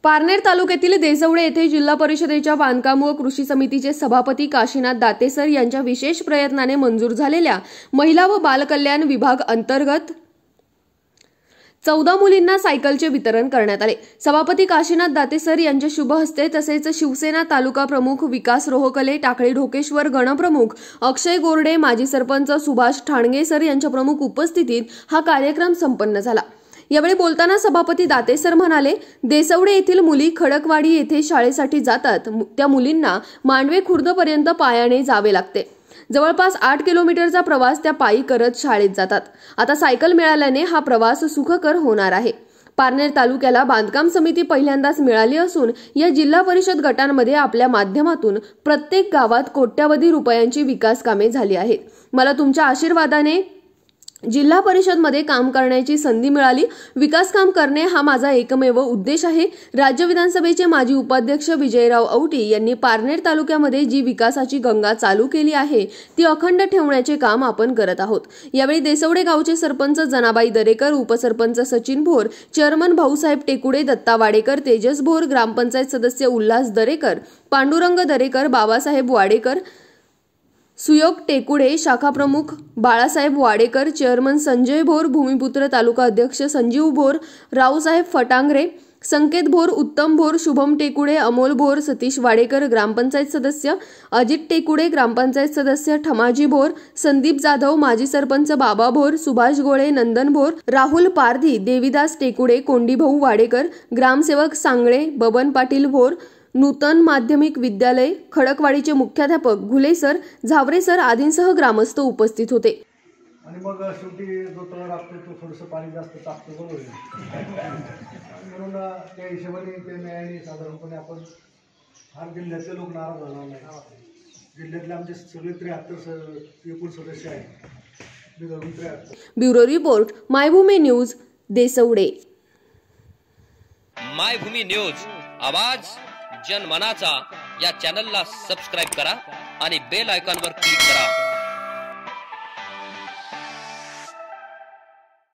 पारनेर तालुक्यातील देसवडे येथे जिल्हा परिषदेच्या बांधकाम व कृषी समितीचे सभापती काशीनाथ दातेसर यांच्या विशेष प्रयत्नाने मंजूर झालेल्या महिला व बालकल्याण विभाग अंतर्गत 14 मुलींना सायकलचे वितरण करण्यात आले। सभापती काशीनाथ दातेसर यांच्या शुभ हस्ते तसेच शिवसेना तालुका प्रमुख विकास रोहकले, टाकळी ढोकेश्वर गणप्रमुख अक्षय गोरडे, माजी सरपंच सुभाष ठाणगेसर यांच्या प्रमुख उपस्थितीत हा कार्यक्रम संपन्न झाला। यावेळी बोलताना सभापती दातेसर म्हणाले, देसवडे येथील मुली खडकवाडी येथे शाळेसाठी जातात। त्या मुलींना मांडवे खुर्दपर्यंत पायाने जावे लागते। जवळपास 8 किलोमीटरचा प्रवास त्या पायी करत शाळेत जातात। आता सायकल मिळाल्याने हा प्रवास सुखकर होणार आहे। पारनेर तालुक्याला बांधकाम समिती पहिल्यांदाच मिळाली असून या जिल्हा परिषद गटांमध्ये आपल्या माध्यमातून प्रत्येक गावात कोट्यावधी रुपयांची विकास कामे झाली आहेत। मला तुमच्या आशीर्वादाने जिल्हा परिषद मध्ये काम करण्याची संधी मिळाली। विकास काम करणे हा माझा एकमेव उद्देश आहे। राज्य विधानसभेचे माजी उपाध्यक्ष विजयराव औटी यांनी पारनेर तालुक्यामध्ये जी विकासाची गंगा चालू केली आहे ती अखंड ठेवण्याचे काम आपण करत आहोत। यावेळी देसवडे गावचे सरपंच जनाबाई दरेकर, उपसरपंच सचिन भोर, चेअरमन भाऊसाहेब टेकुडे, दत्ता वाडेकर, तेजस भोर, ग्रामपंचायत सदस्य उल्हास दरेकर, पांडुरंग दरेकर, बाबासाहेब वाडेकर, सुयोग टेकुडे, शाखा प्रमुख बाळासाहेब वाडेकर, चेअरमन संजय भोर, भूमिपुत्र तालुका अध्यक्ष संजीव भोर, रावसाहेब फटांगरे, संकेत भोर, उत्तम भोर, शुभम टेकुडे, अमोल भोर, सतीश वाडेकर, ग्रामपंचायत सदस्य अजित टेकुडे, ग्रामपंचायत सदस्य ठमाजी भोर, संदीप जाधव, माजी सरपंच बाबा भोर, सुभाष गोळे, नंदन भोर, राहुल पारधी, देवीदास टेकुडे, कोंडीभाऊ वाडेकर, ग्रामसेवक सांगळे, बबन पाटील भोर, नूतन माध्यमिक विद्यालय खडकवाडीचे मुख्याध्यापक घुले सर, झावरे सर आदींसह ग्रामस्थ उपस्थित होते। आणि मग शेवटी जो तळ असतो तो थोडंसं पाणी जास्त टाकतो बरोबर म्हणून त्या हिशोबाने ते न्यायाने साधारणपणे आपण फार जिल्ह्यातले लोक नाराज होणार नाही। जिल्ह्यातले आमचे सगळे 73 एकूण सदस्य आहेत। Bureau report Maybhumi news, Desawade. Maybhumi news आवाज जनमनाचा या चॅनलला सबस्क्राइब करा आणि बेल आयकॉनवर क्लिक करा।